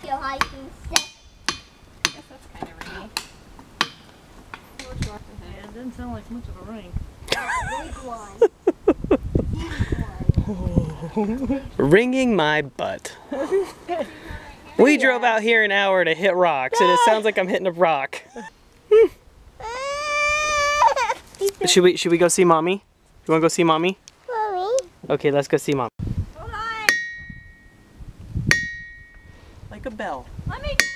go hiking. I guess that's kind of rainy. Yeah, it doesn't sound like much of a rain. Big one. Ringing my butt. We drove out here an hour to hit rocks, and it sounds like I'm hitting a rock. Should we go see mommy? You want to go see mommy? Mommy? Okay, let's go see mom. Hold on. Like a bell. Let me get